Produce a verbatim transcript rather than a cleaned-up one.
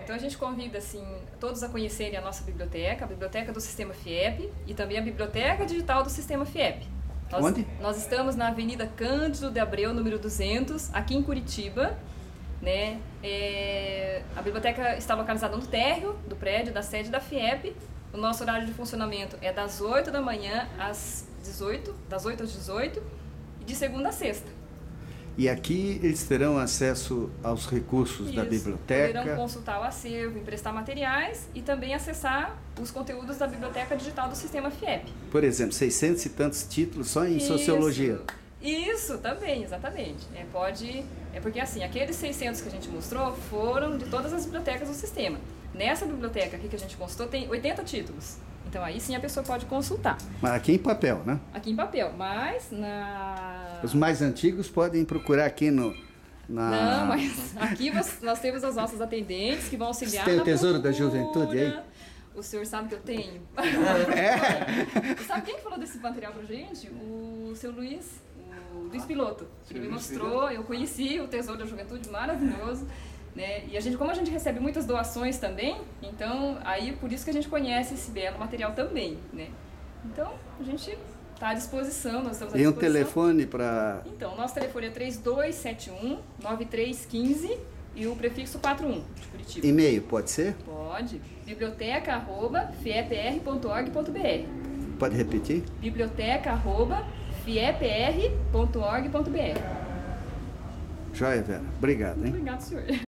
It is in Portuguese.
então a gente convida assim, todos a conhecerem a nossa biblioteca, a biblioteca do Sistema FIEP e também a biblioteca digital do Sistema FIEP. Nós, Onde? Nós estamos na Avenida Cândido de Abreu, número duzentos, aqui em Curitiba. Né? É, a biblioteca está localizada no térreo do prédio da sede da FIEP. O nosso horário de funcionamento é das oito da manhã às dezoito, das oito às dezoito, e de segunda a sexta. E aqui eles terão acesso aos recursos Isso, da biblioteca? Poderão consultar o acervo, emprestar materiais e também acessar os conteúdos da biblioteca digital do Sistema FIEP. Por exemplo, seiscentos e tantos títulos só em Isso. sociologia. Isso, também, exatamente. É, pode, é porque assim, aqueles seiscentos que a gente mostrou foram de todas as bibliotecas do sistema. Nessa biblioteca aqui que a gente mostrou tem oitenta títulos. Então aí sim a pessoa pode consultar. Mas aqui em papel, né? Aqui em papel, mas na... Os mais antigos podem procurar aqui no... Na... Não, mas aqui nós temos as nossas atendentes que vão auxiliar. Você tem o Tesouro procura. da Juventude aí? O senhor sabe que eu tenho? É? E sabe quem que falou desse material pra gente? O seu Luiz, o Luiz Piloto. Ele me mostrou, eu conheci o Tesouro da Juventude, maravilhoso. Né? E a gente, como a gente recebe muitas doações também, então aí por isso que a gente conhece esse belo material também. Né? Então a gente está à disposição, nós estamos à E um disposição. telefone para... Então, nosso telefone é três dois sete um, nove três um cinco e o prefixo quatro um de Curitiba. E-mail, pode ser? Pode. biblioteca arroba fiepr ponto org ponto br. Pode repetir? biblioteca arroba fiepr ponto org ponto br. Joia, Vera. Obrigado, hein? Obrigado, senhor.